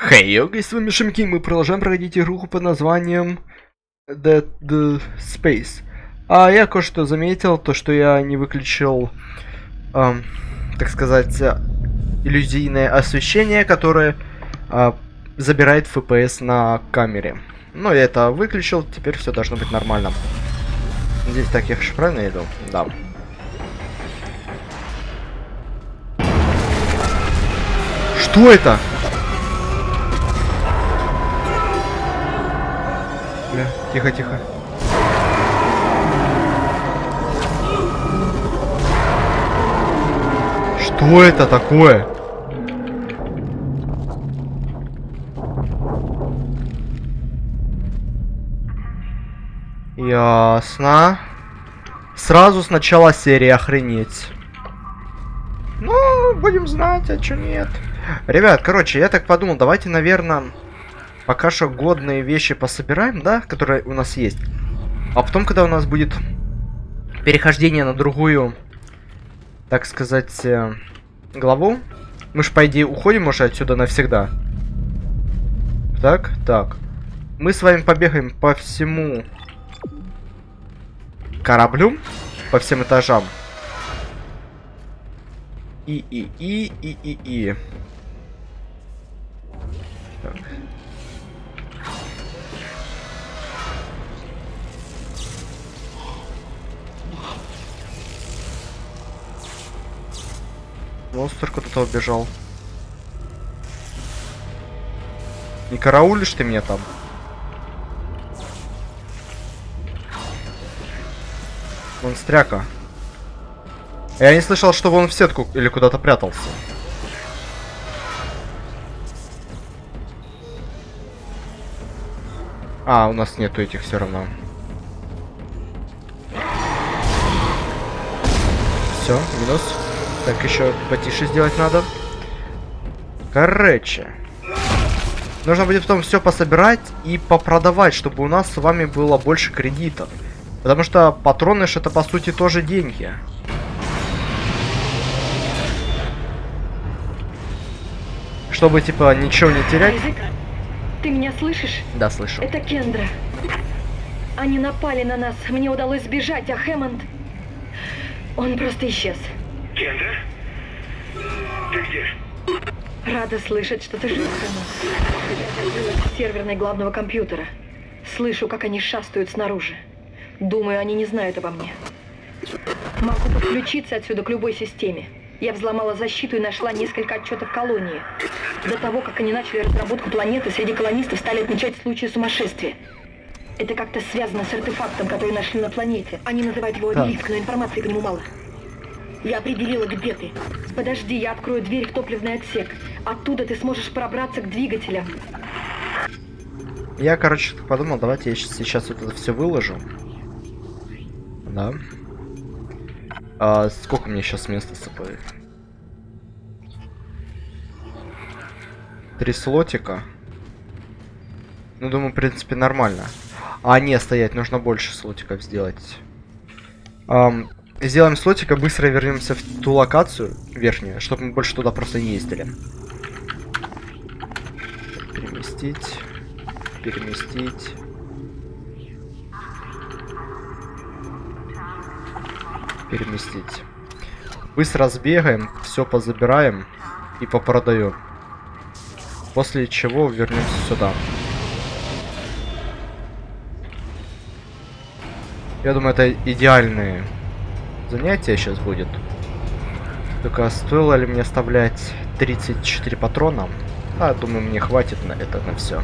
Хей, йога, с вами Шимки, мы продолжаем проходить игру под названием Dead Space. А я кое-что заметил, то что я не выключил, так сказать, иллюзийное освещение, которое забирает FPS на камере. Ну, я это выключил, теперь все должно быть нормально. Надеюсь, так я же правильно иду? Да. Что это? Бля, тихо, тихо. Что это такое? Ясно. Сразу с начала серии, охренеть. Ну, будем знать, а чё нет. Ребят, короче, я так подумал, давайте, наверное, пока что годные вещи пособираем, да, которые у нас есть. А потом, когда у нас будет перехождение на другую, так сказать, главу, мы ж, по идее, уходим уже отсюда навсегда. Так, так. Мы с вами побегаем по всему кораблю, по всем этажам. И. Так. Монстр куда-то убежал. Не караулишь ты меня там? Монстряка. Я не слышал, чтобы он в сетку или куда-то прятался. А, у нас нету этих все равно. Все, минус. Так, еще потише сделать надо. Короче. Нужно будет потом все пособирать и попродавать, чтобы у нас с вами было больше кредитов. Потому что патроны ж это по сути тоже деньги. Чтобы типа ничего не терять. Айзек, ты меня слышишь? Да, слышу. Это Кендра. Они напали на нас. Мне удалось сбежать, а Хэммонд... Он просто исчез. Кендра? Ты где? Рада слышать, что ты жив, Хэммонд. Я открылась в серверной главного компьютера. Слышу, как они шастают снаружи. Думаю, они не знают обо мне. Могу подключиться отсюда к любой системе. Я взломала защиту и нашла несколько отчетов колонии. До того, как они начали разработку планеты, среди колонистов стали отмечать случаи сумасшествия. Это как-то связано с артефактом, который нашли на планете. Они называют его обелиск, но информации по нему мало. Я определила, где ты. Подожди, я открою дверь в топливный отсек. Оттуда ты сможешь пробраться к двигателям. Я, короче, подумал, давайте я сейчас вот это все выложу. Да. А сколько мне сейчас места с собой? 3 слотика. Ну, думаю, в принципе, нормально. А, не, стоять, нужно больше слотиков сделать. Сделаем слотика, быстро вернемся в ту локацию верхнюю, чтобы мы больше туда просто не ездили. Переместить. Переместить. Переместить. Быстро сбегаем, все позабираем и попродаем. После чего вернемся сюда. Я думаю, это идеальные занятия сейчас будет. Только стоило ли мне оставлять 34 патрона? А, думаю, мне хватит на это, на все.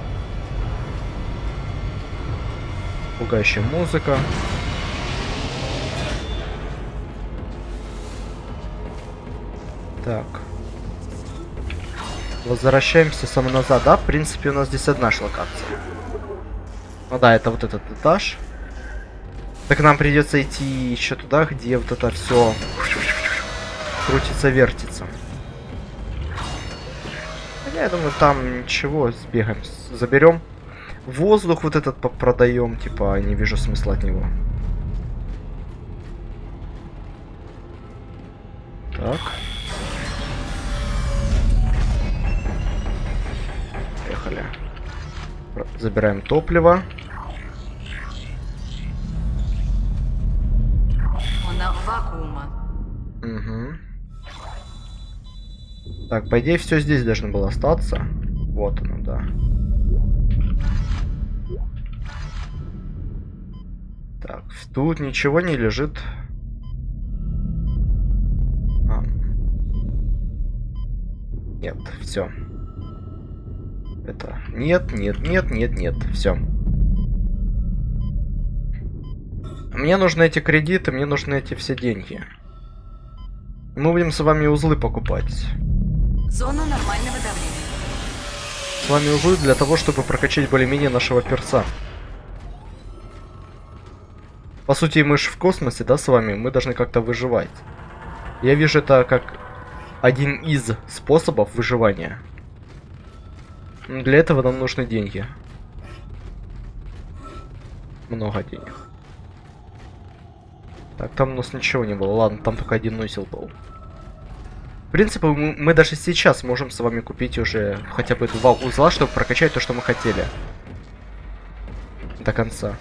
Пугающая музыка. Так. Возвращаемся само назад. Да, в принципе, у нас здесь одна ж локация. Ну да, это вот этот этаж. Так нам придется идти еще туда, где вот это все крутится, вертится. Я думаю, там ничего, сбегаем, заберем. Воздух вот этот продаем, типа, не вижу смысла от него. Так. Забираем топливо. Вакуума. Угу. Так, по идее, все здесь должно было остаться. Вот оно, да. Так, тут ничего не лежит. Нет, все. Это нет, все. Мне нужны эти кредиты, мне нужны эти все деньги. Мы будем с вами узлы покупать. Зона нормального давления. С вами узлы для того, чтобы прокачать более-менее нашего перца. По сути, мы же в космосе, да, с вами, мы должны как-то выживать. Я вижу это как один из способов выживания. Для этого нам нужны деньги. Много денег. Так, там у нас ничего не было. Ладно, там только один узел был. В принципе, мы даже сейчас можем с вами купить уже хотя бы 2 узла, чтобы прокачать то, что мы хотели. До конца.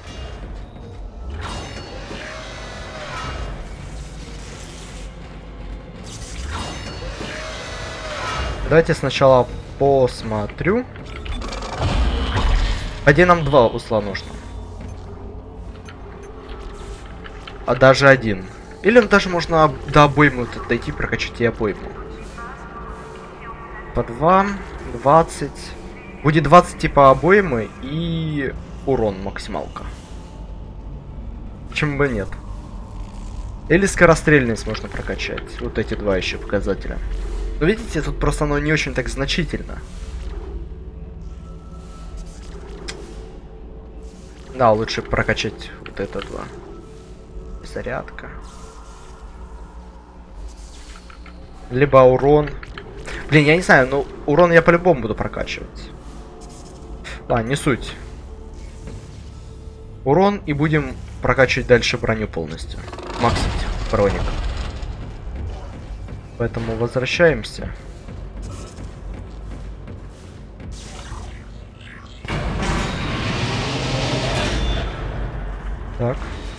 Давайте сначала посмотрю. Где нам 2 узла нужно? А даже 1. Или даже можно до обоймы тут дойти, прокачать и обойму. По 2, 20. Будет 20 типа обоймы и урон максималка. Почему бы нет? Или скорострельность можно прокачать. Вот эти 2 еще показателя. Но видите, тут просто оно не очень так значительно. Да, лучше прокачать вот это 2. Зарядка. Либо урон. Блин, я не знаю, но урон я по-любому буду прокачивать. Ладно, не суть. Урон и будем прокачивать дальше броню полностью. Максить броник. Поэтому возвращаемся. Так.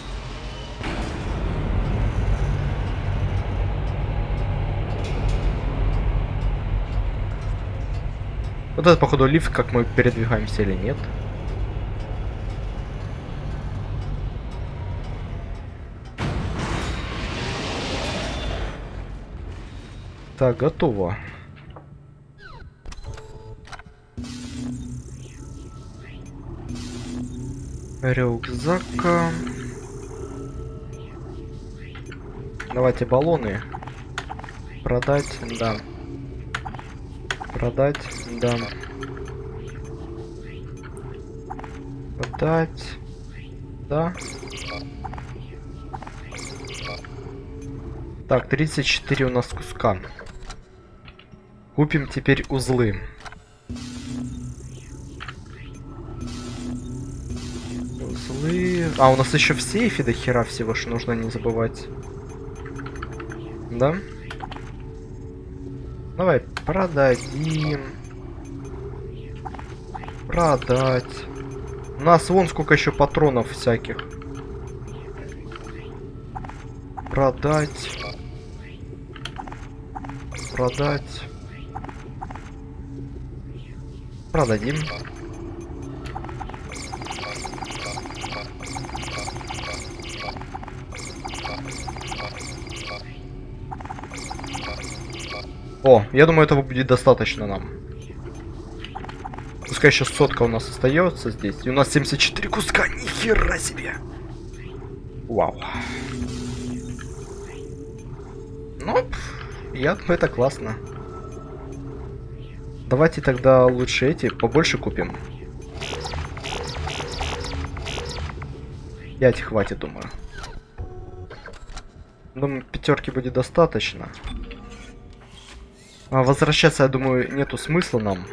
Вот это, походу, лифт, как мы передвигаемся или нет. Так, готово. Рюкзак. Давайте баллоны. Продать, да. Продать, да. Продать, да. Так, 34 у нас куска. Купим теперь узлы. Узлы... А, у нас еще в сейфе до хера всего, что нужно не забывать. Да? Давай, продадим. Продать. У нас вон сколько еще патронов всяких. Продать. Продать. Продадим. О, я думаю, этого будет достаточно нам. Пускай еще 100 у нас остается здесь. И у нас 74 куска. Нихера себе. Вау. Ну, я думаю, это классно. Давайте тогда лучше эти побольше купим. 5 хватит, думаю. Думаю, 5 будет достаточно. А возвращаться, я думаю, нету смысла нам.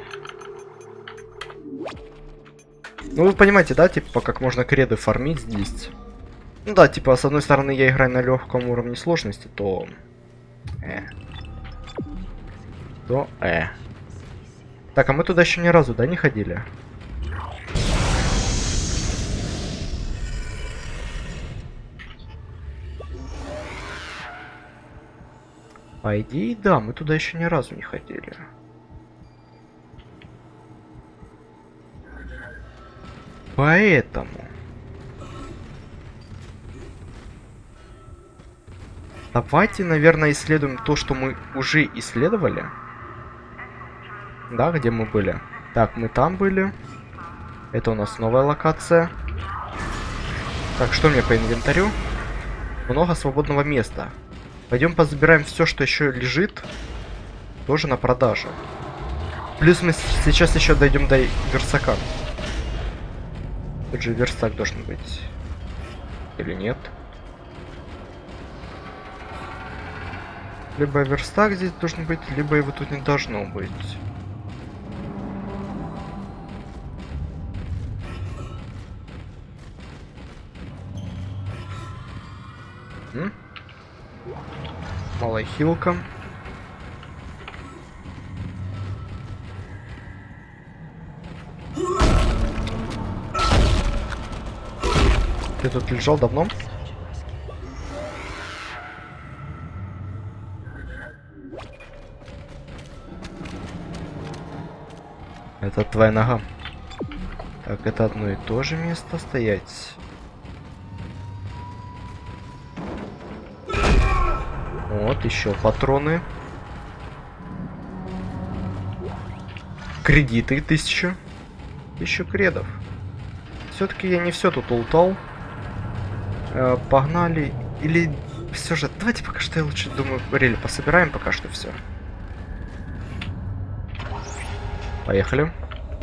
Ну, вы понимаете, да, типа, как можно креды фармить здесь? Ну да, типа, с одной стороны, я играю на легком уровне сложности, то... Так, а мы туда еще ни разу, да, не ходили? По идее, да, мы туда еще ни разу не ходили. Поэтому... Давайте, наверное, исследуем то, что мы уже исследовали. Да, где мы были? Так, мы там были. Это у нас новая локация. Так, что мне по инвентарю? Много свободного места. Пойдем позабираем все, что еще лежит. Тоже на продажу. Плюс мы сейчас еще дойдем до верстака. Тут же верстак должен быть. Или нет? Либо верстак здесь должен быть, либо его тут не должно быть. Малая хилка. Ты тут лежал давно? Это твоя нога. Так, это одно и то же место стоять. Вот, еще патроны. Кредиты 1000. 1000 кредов. Все-таки я не все тут ултал. Погнали. Или все же... Давайте пока что я лучше, думаю, рели пособираем пока что все. Поехали.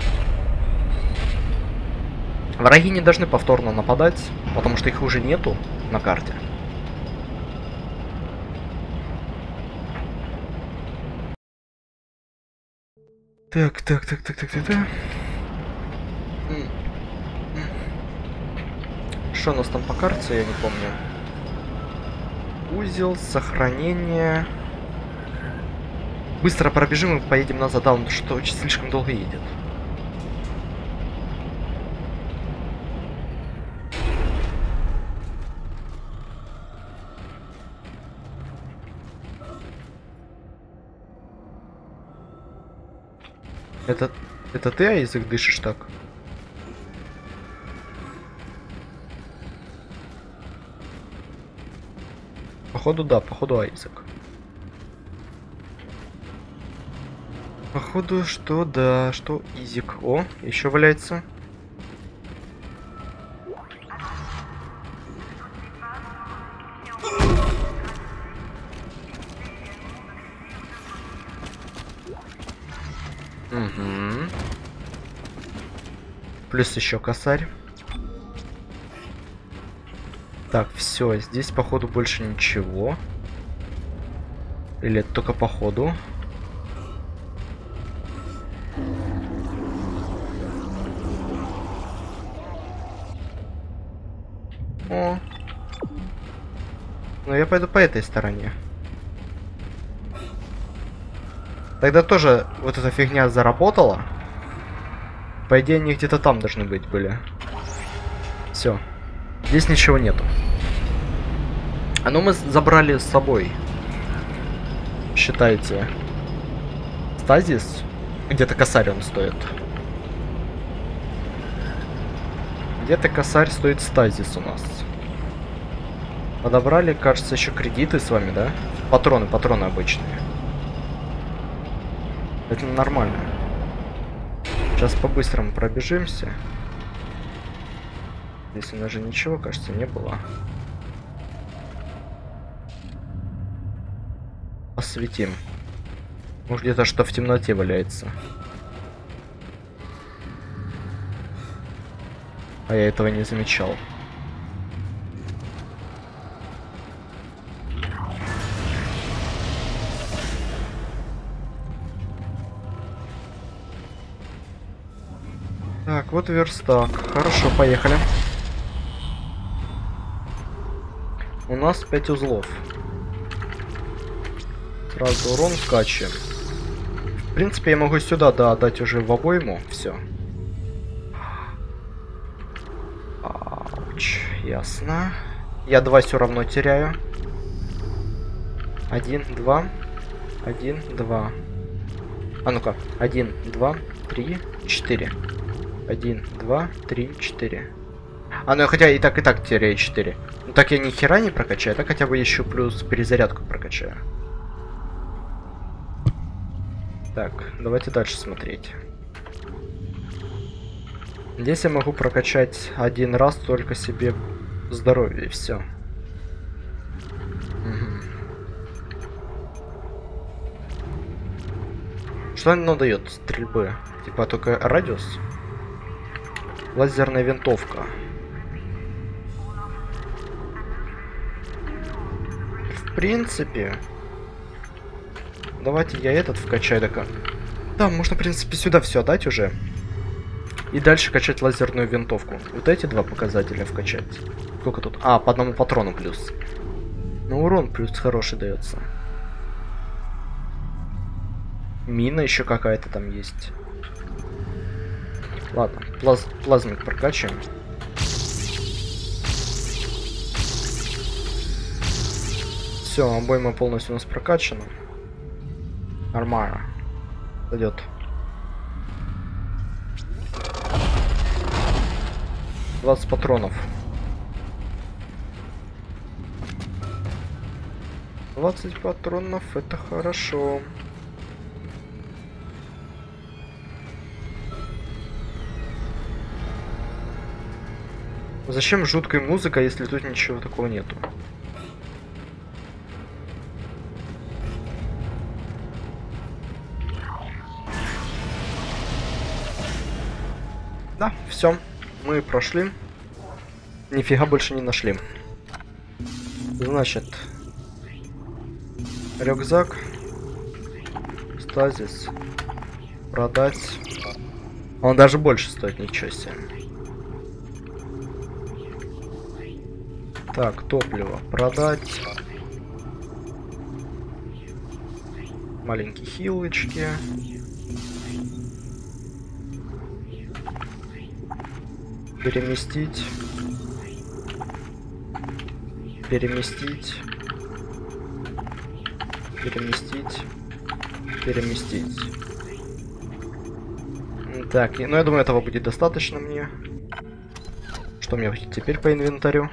Враги не должны повторно нападать, потому что их уже нету на карте. Так. Что у нас там по карте, я не помню. Узел, сохранение. Быстро пробежим и поедем назад, да, он что очень слишком долго едет. Это ты, Айзек, дышишь так? Походу, да, походу Айзек. Походу, что да, что Изик. О, еще валяется. Угу. Плюс еще косарь. Так, все, здесь походу больше ничего. Или это только походу? О. Ну я пойду по этой стороне. Тогда тоже вот эта фигня заработала. По идее, они где-то там должны быть были. Все. Здесь ничего нету. А ну мы забрали с собой. Считайте. Стазис. Где-то косарь он стоит. Где-то косарь стоит стазис у нас. Подобрали, кажется, еще кредиты с вами, да? Патроны обычные. Это нормально. Сейчас по-быстрому пробежимся. Здесь у нас же ничего, кажется, не было. Осветим. Может, где-то что в темноте валяется. А я этого не замечал. Так, вот верстак. Хорошо, поехали. У нас 5 узлов. Сразу урон скачем. В принципе, я могу сюда, да, отдать уже в обойму. Все. Ауч, ясно. Я 2 все равно теряю. 1, 2. 1, 2. А ну-ка. 1, 2, 3, 4. 1, 2, 3, 4. А, ну я хотя и так теряю 4. Ну так я ни хера не прокачаю, так хотя бы еще плюс перезарядку прокачаю. Так, давайте дальше смотреть. Здесь я могу прокачать один раз только себе здоровье и все. Что оно дает стрельбы? Типа только радиус? Лазерная винтовка. В принципе, давайте я этот вкачаю. Да, можно, в принципе, сюда все отдать уже. И дальше качать лазерную винтовку. Вот эти два показателя вкачать. Сколько тут? А, по одному патрону плюс. Ну, урон плюс хороший дается. Мина еще какая-то там есть. Ладно, плазмик прокачиваем. Все, обойма полностью у нас прокачана. Нормально. Пойдет. — 20 патронов. 20 патронов, это хорошо. Зачем жуткая музыка, если тут ничего такого нету? Да, все. Мы прошли. Нифига больше не нашли. Значит, рюкзак, стазис, продать. Он даже больше стоит, ничего себе. Так, топливо продать. Маленькие хилочки. Переместить. Переместить. Переместить. Переместить. Так, ну я думаю, этого будет достаточно мне. Что у меня теперь по инвентарю?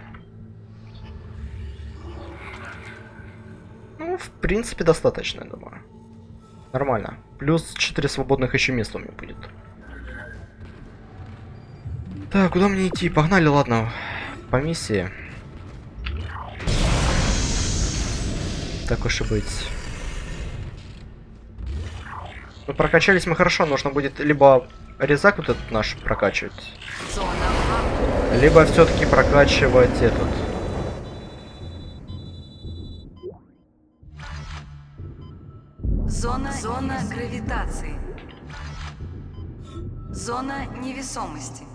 Ну, в принципе, достаточно, я думаю. Нормально. Плюс 4 свободных еще места у меня будет. Так, куда мне идти? Погнали, ладно. По миссии. Так уж и быть. Ну, прокачались мы хорошо. Нужно будет либо резак вот этот наш прокачивать, либо все-таки прокачивать этот. Зона гравитации. Зона невесомости.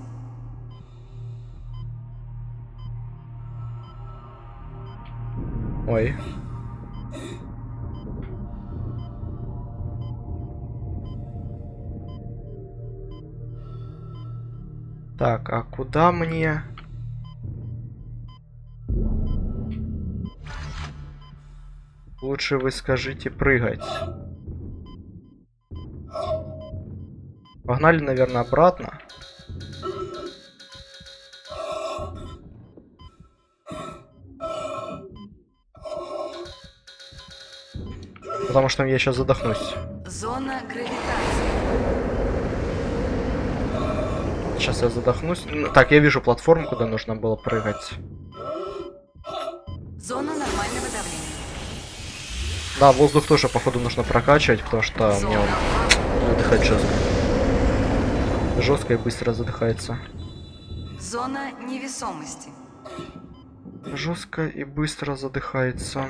Ой. Так, а куда мне? Лучше вы скажите прыгать. Погнали, наверное, обратно. Потому что я сейчас задохнусь. Зона гравитации. Сейчас я задохнусь. Так, я вижу платформу, куда нужно было прыгать. Зона нормального давления. Да, воздух тоже, походу, нужно прокачивать, потому что мне он задыхает жестко. Жестко и быстро задыхается. Зона невесомости. Жестко и быстро задыхается.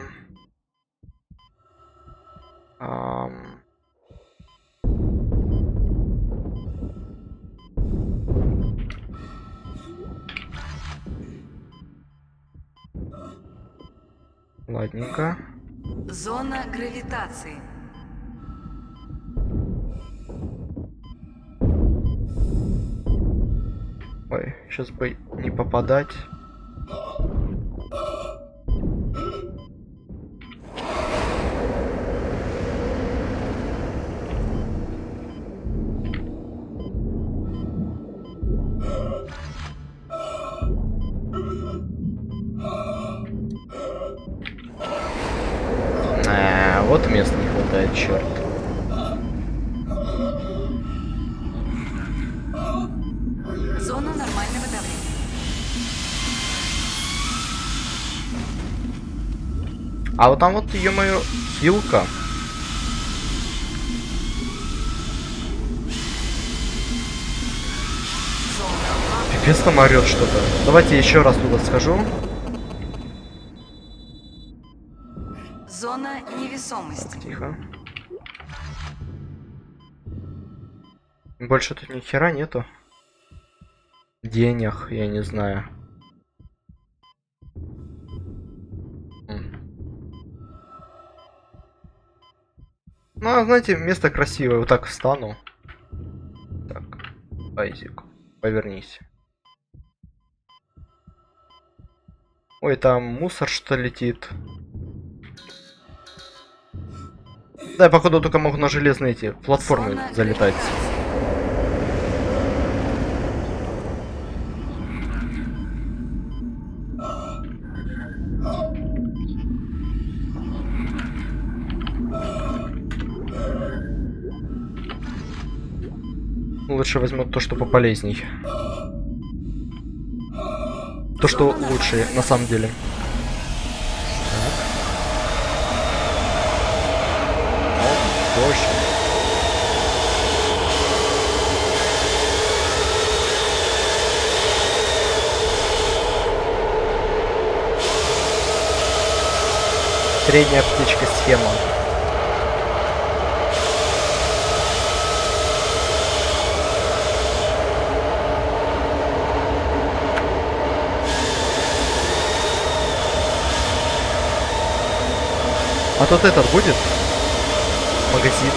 Ладненько. Зона гравитации. Ой, сейчас бы не попадать. вот места не хватает, черт. Зона нормального давления. А вот там вот, ё-моё, хилка. Пипец, там орёт что-то. Давайте еще раз туда схожу. Зона невесомости. Так, тихо. Больше тут ни хера нету. Денег, я не знаю. Ну, а знаете, место красивое. Вот так встану. Так, Айзек, повернись. Ой, там мусор что летит. Да, я походу только могу на железные эти платформы Зона залетать. гравитации. Лучше возьму то, что пополезней. То, что лучше, на самом деле. Так. О, дождь. Средняя птичка схема. А тут этот будет? Магазин.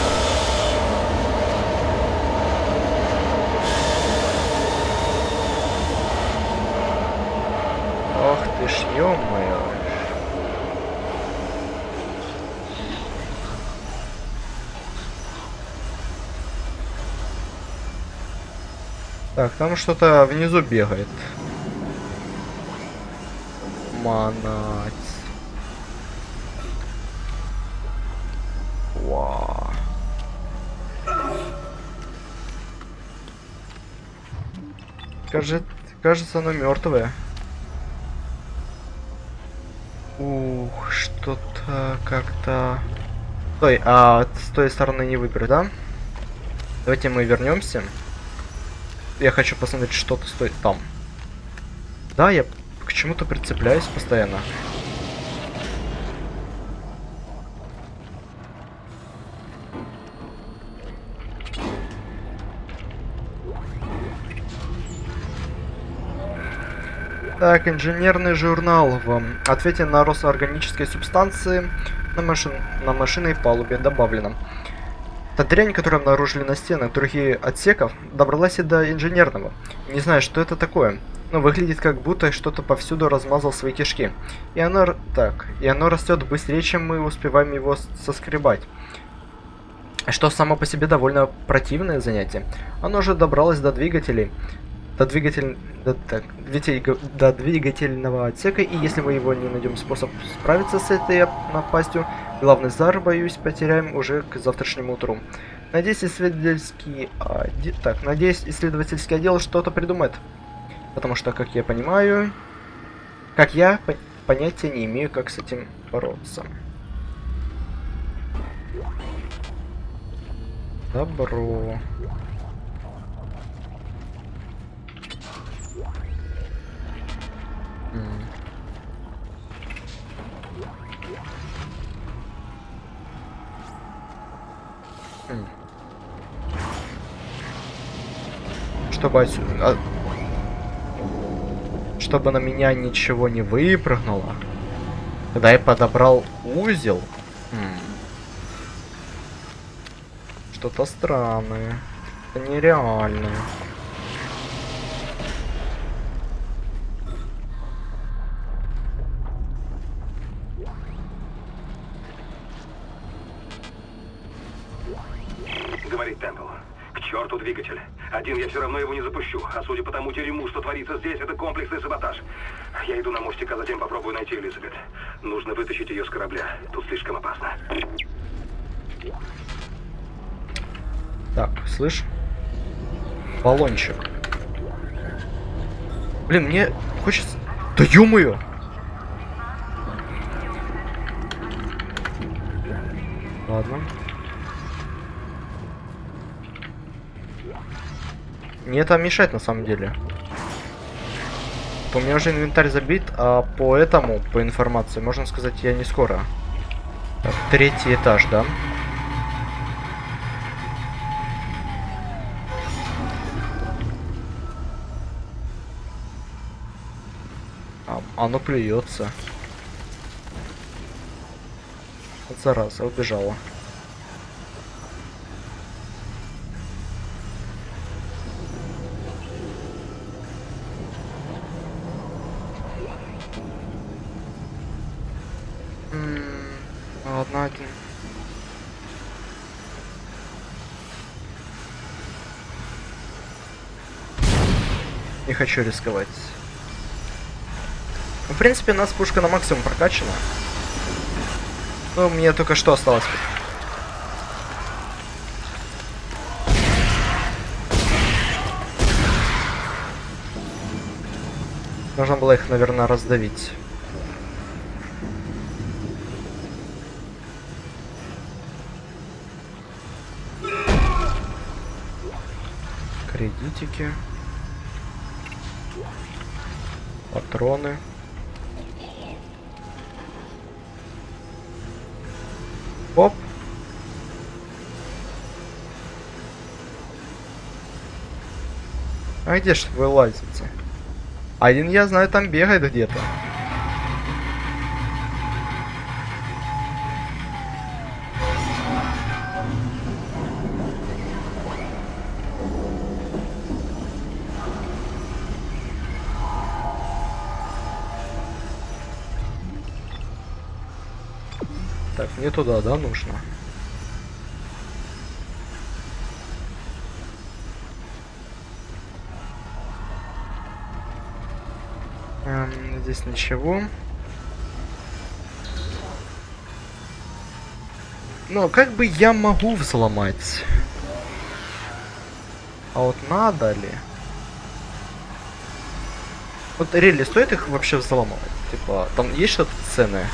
Ох ты ж, ё-моё. Так, там что-то внизу бегает. Манать. Вау. Кажется, оно мертвое. Ух, что-то как-то. Стой, а с той стороны не выберу, да? Давайте мы вернемся. Я хочу посмотреть, что-то стоит там. Да, я к чему-то прицепляюсь постоянно. Так, инженерный журнал в ответе на рост органической субстанции на машинной палубе добавлено. Та дрянь, которую обнаружили на стенах других отсеков, добралась и до инженерного. Не знаю, что это такое, но выглядит как будто что-то повсюду размазал свои кишки. И оно растет быстрее, чем мы успеваем его соскребать. Что само по себе довольно противное занятие. Оно уже добралось до двигателей. До двигательного отсека, и если мы его не найдем способ справиться с этой напастью, главный зар, боюсь, потеряем уже к завтрашнему утру. Надеюсь, исследовательский отдел что-то придумает. Потому что, как я понимаю, понятия не имею, как с этим бороться. Добро. Чтобы на меня ничего не выпрыгнуло. Когда я подобрал узел. Что-то странное. Это нереальное. Говорит Темпл. К черту двигатель. Один я все равно его не запущу. А судя по тому дерьму, что творится здесь, это комплексный саботаж. Я иду на мостик, а затем попробую найти Элизабет. Нужно вытащить ее с корабля. Тут слишком опасно. Так, слышь? Баллончик. Блин, мне хочется... Да ё-моё! Ладно. Мне это мешает на самом деле. У меня уже инвентарь забит, а по этому, по информации, можно сказать, я не скоро. Так, 3-й этаж, да? Оно плюется. Вот зараза, убежала. Ладно, один. Не хочу рисковать. В принципе, у нас пушка на максимум прокачана. Ну, мне только что осталось. Нужно было их, наверное, раздавить. Кредитики. Патроны. Оп. А где ж вы лазите? Один, я знаю, там бегает где-то. Так, мне туда, да, нужно? Здесь ничего. Но как бы я могу взломать? А вот надо ли? Вот рели стоит их вообще взломать? Типа, там есть что-то ценное?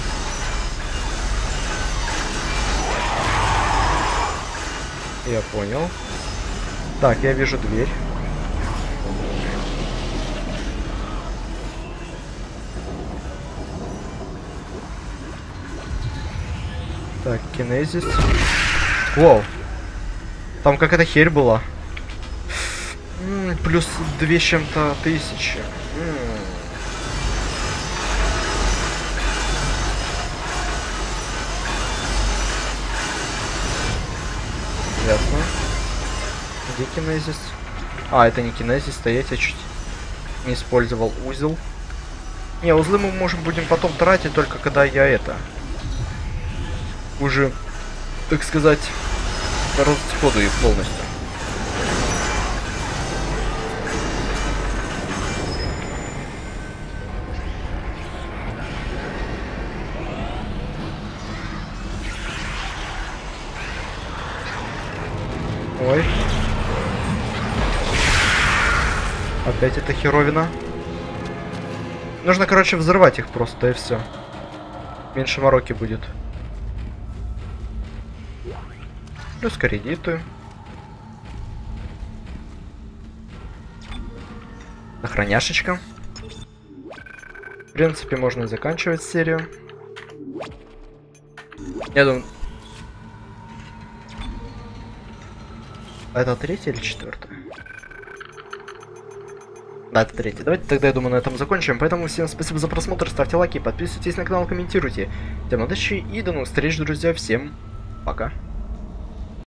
Я понял. Так, я вижу дверь. Так, кинезис. Воу. Там какая-то херь была. Плюс 2 с чем-то тысячи. Ясно. Где кинезис? А, это не кинезис, стоять я чуть не использовал узел. Не, узлы мы будем потом тратить, только когда я это... уже, так сказать, расходую их полностью. Ой. Опять эта херовина. Нужно, короче, взрывать их просто, и все. Меньше мороки будет. Плюс кредиты. Охраняшечка. В принципе, можно и заканчивать серию. Я думаю... Это 3-я или 4-я? Да, это 3-я. Давайте тогда, я думаю, на этом закончим. Поэтому всем спасибо за просмотр. Ставьте лайки, подписывайтесь на канал, комментируйте. Всем удачи и до новых встреч, друзья. Всем пока.